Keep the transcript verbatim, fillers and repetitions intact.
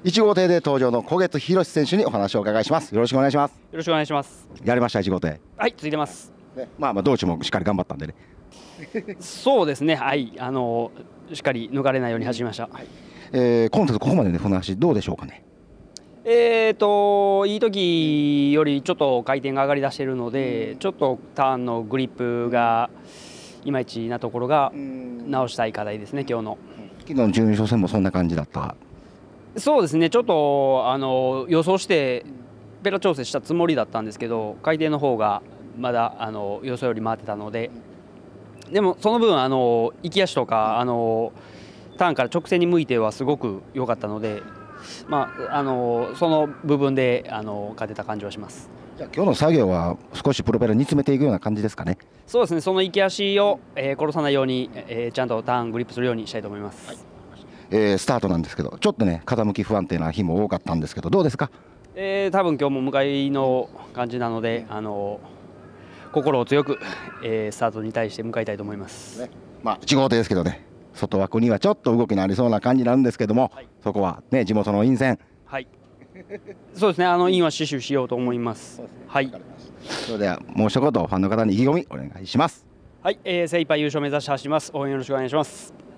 いち号艇で登場の小月宏選手にお話をお伺いします。よろしくお願いします。 よろしくお願いします。 やりましたいち号艇。 はい、ついてます。 ね、まあまあ道中もしっかり頑張ったんでね。 そうですね。はい、あのしっかり抜かれないように走りました。はい、 えー、コンテストここまでの船足どうでしょうかね。 えーといい時よりちょっと回転が上がりだしているので、ちょっとターンのグリップがいまいちなところが直したい課題ですね、今日の。 昨日の準優勝戦もそんな感じだった。 そうですね、ちょっとあの予想してペラ調整したつもりだったんですけど、回転の方がまだあの予想より回ってたので、でもその分あの行き足とかあのターンから直線に向いてはすごく良かったので、まあ、あのその部分であの勝てた感じはします。 じゃあ今日の作業は少しプロペラ煮詰めていくような感じですかね。 そうですね、その行き足を、えー、殺さないように、えー、ちゃんとターングリップするようにしたいと思います。はい、 えー、スタートなんですけど、ちょっとね風向き不安定な日も多かったんですけど、どうですか。 えー、多分今日も向かいの感じなので、あの心を強く、えー、スタートに対して向かいたいと思います。 ね、まあいち号艇ですけどね、外枠にはちょっと動きのありそうな感じなんですけども、はい、そこはね地元の陰線。 はい。そうですね、あの陰は死守しようと思います。はい。 それではもう一言ファンの方に意気込みお願いします。 はい、えー、精一杯優勝目指して走ります。応援よろしくお願いします。